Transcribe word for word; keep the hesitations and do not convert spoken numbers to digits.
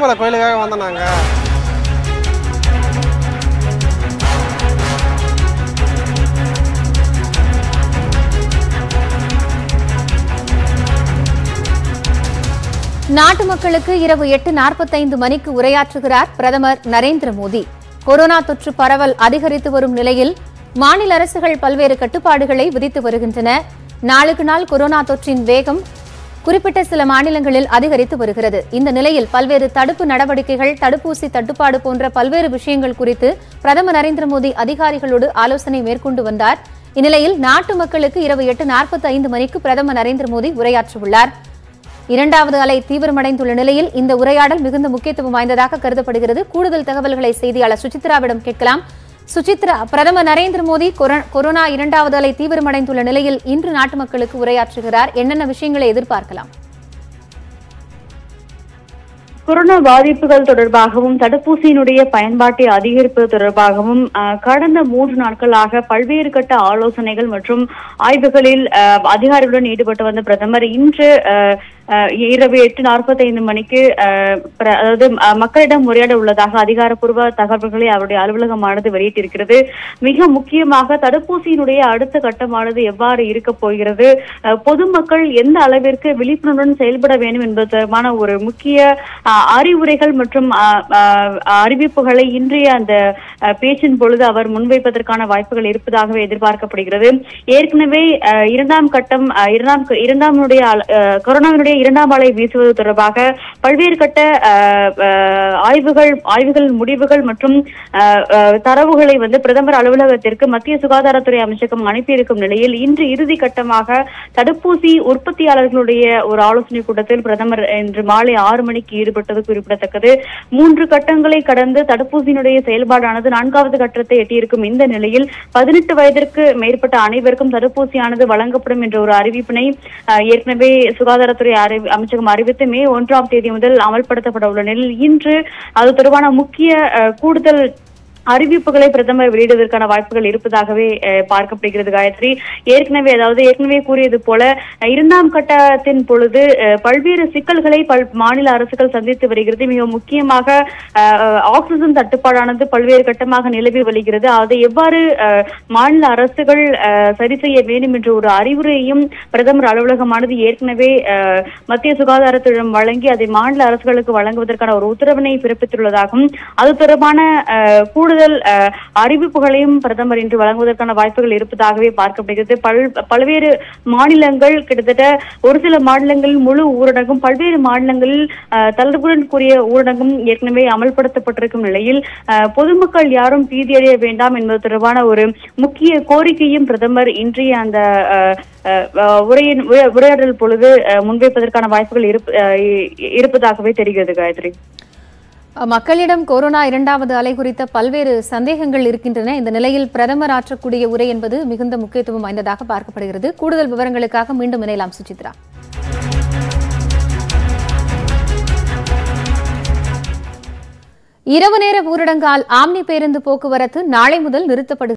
முத்துமலை கோயிலுக்காக வந்தோம் நாங்க. நாட்டு மக்களுக்கு இரவு எட்டு நாற்பத்தைந்து மணிக்கு உரையாற்றுகிறார் பிரதமர் நரேந்திர மோடி. கொரோனா தொற்று பரவல் அதிகரித்து வரும் நிலையில் மாநில அரசுகள் பல்வேறு கட்டுப்பாடுகளை விதித்து வருகின்றன. நாளுக்கு நாள் கொரோனா தொற்றின் வேகம் குறிப்பிட்ட சில மாநிலங்களில் அதிகரித்து வருகிறது. இந்த நிலையில் பல்வேறு தடுப்பு நடவடிக்கைகள், தடுப்பூசி தட்டுப்பாடு போன்ற பல்வேறு விஷயங்கள் குறித்து பிரதமர் நரேந்திர மோடி அதிகாரிகளோடு ஆலோசனை மேற்கொண்டு வந்தார். இந்நிலையில் நாட்டு மக்களுக்கு இரவு எட்டு நாற்பத்தி ஐந்து மணிக்கு பிரதமர் நரேந்திர மோடி உரையாற்றவுள்ளார். இரண்டாவது அலை தீவிரமடைந்துள்ள நிலையில் இந்த உரையாடல் மிகுந்த முக்கியத்துவம் வாய்ந்ததாக கருதப்படுகிறது. கூடுதல் தகவல்களை செய்தியாளர் சுசித்ராவிடம் கேட்கலாம். சுசித்ரா, பிரதமர் நரேந்திர மோடி கொரோனா இரண்டாவது அலை தீவிரமடைந்துள்ள நிலையில் இன்று நாட்டு மக்களுக்கு உரையாற்றுகிறார். என்னென்ன விஷயங்களை எதிர்பார்க்கலாம்? கொரோனா பாதிப்புகள் தொடர்பாகவும் தடுப்பூசியினுடைய பயன்பாட்டை அதிகரிப்பது தொடர்பாகவும் கடந்த மூன்று நாட்களாக பல்வேறு கட்ட ஆலோசனைகள் மற்றும் ஆய்வுகளில் அதிகாரிகளுடன் ஈடுபட்டு வந்த பிரதமர் இன்று இரவு எட்டு நாற்பத்தி ஐந்து மணிக்கு அதாவது மக்களிடம் உரையாட உள்ளதாக அதிகாரப்பூர்வ தகவல்களை அவருடைய அலுவலகமானது வெளியிட்டிருக்கிறது. மிக முக்கியமாக தடுப்பூசியினுடைய அடுத்த கட்டமானது எவ்வாறு இருக்க போகிறது, பொதுமக்கள் எந்த அளவிற்கு விழிப்புணர்வுடன் செயல்பட வேண்டும் என்பது தொடர்பான ஒரு முக்கிய அறிவுரைகள் மற்றும் அறிவிப்புகளை இன்றைய அந்த பேச்சின் பொழுது அவர் முன்வைப்பதற்கான வாய்ப்புகள் இருப்பதாகவே எதிர்பார்க்கப்படுகிறது. ஏற்கனவே இரண்டாம் கட்டம் இரண்டாம் இரண்டாமுடைய கொரோனாவினுடைய இரண்டாம் அலை வீசுவது தொடர்பாக பல்வேறு கட்ட ஆய்வுகள் ஆய்வுகள் முடிவுகள் மற்றும் தரவுகளை வந்து பிரதமர் அலுவலகத்திற்கு மத்திய சுகாதாரத்துறை அமைச்சகம் அனுப்பியிருக்கும் நிலையில் இன்று இறுதி கட்டமாக தடுப்பூசி உற்பத்தியாளர்களுடைய ஒரு ஆலோசனை கூட்டத்தில் பிரதமர் இன்று மாலை ஆறு மணிக்கு ஈடுபட்டது குறிப்பிடத்தக்கது. மூன்று கட்டங்களை கடந்து தடுப்பூசியினுடைய செயல்பாடானது நான்காவது கட்டத்தை எட்டியிருக்கும் இந்த நிலையில் பதினெட்டு வயதிற்கு மேற்பட்ட அனைவருக்கும் தடுப்பூசியானது வழங்கப்படும் என்ற ஒரு அறிவிப்பினை ஏற்கனவே சுகாதாரத்துறை அமைச்சகம் அறிவித்து மே ஒன்றாம் தேதி முதல் அமல்படுத்தப்பட உள்ள நிலையில் இன்று அது தொடர்பான முக்கிய கூடுதல் அறிவிப்புகளை பிரதமர் வெளியிடுவதற்கான வாய்ப்புகள் இருப்பதாகவே பார்க்கப்படுகிறது. காயத்ரி, ஏற்கனவே அதாவது ஏற்கனவே கூறியது போல இரண்டாம் கட்டத்தின் பொழுது பல்வேறு சிக்கல்களை பல் மாநில அரசுகள் சந்தித்து வருகிறது. மிக முக்கியமாக ஆக்சிஜன் தட்டுப்பாடானது பல்வேறு கட்டமாக நிலவி வருகிறது. அதை எவ்வாறு மாநில அரசுகள் சரி செய்ய வேண்டும் என்ற ஒரு அறிவுரையையும் பிரதமர் அலுவலகமானது ஏற்கனவே மத்திய சுகாதாரத்திடம் வழங்கி அதை மாநில அரசுகளுக்கு வழங்குவதற்கான ஒரு உத்தரவினை பிறப்பித்துள்ளதாகவும் அது தொடர்பான கூடுதல் அறிவிப்புகளையும் பிரதமர் இன்று வழங்குவதற்கான வாய்ப்புகள் இருப்பதாகவே பார்க்கப்படுகிறது. பல் பல்வேறு மாநிலங்கள் கிட்டத்தட்ட ஒரு சில மாநிலங்களில் முழு ஊரடங்கும், பல்வேறு மாநிலங்களில் தளர்வுடன் கூடிய ஊரடங்கும் ஏற்கனவே அமல்படுத்தப்பட்டிருக்கும் நிலையில் பொதுமக்கள் யாரும் பீதியடைய வேண்டாம் என்பது தொடர்பான ஒரு முக்கிய கோரிக்கையும் பிரதமர் இன்றைய அந்த உரையின் உரையாடல் பொழுது முன்வைப்பதற்கான வாய்ப்புகள் இருப்பதாகவே தெரிகிறது. காயத்ரி, மக்களிடம் கொரோனா இரண்டாவது அலை குறித்த பல்வேறு சந்தேகங்கள் இருக்கின்றன. இந்த நிலையில் பிரதமர் ஆற்றக்கூடிய உரை என்பது மிகுந்த முக்கியத்துவம் வாய்ந்ததாக பார்க்கப்படுகிறது. கூடுதல் விவரங்களுக்காக மீண்டும் இணையலாம் சுசித்ரா. இரவு நேர ஊரடங்கால் ஆம்னி பேருந்து போக்குவரத்து நாளை முதல் நிறுத்தப்படுகிறது.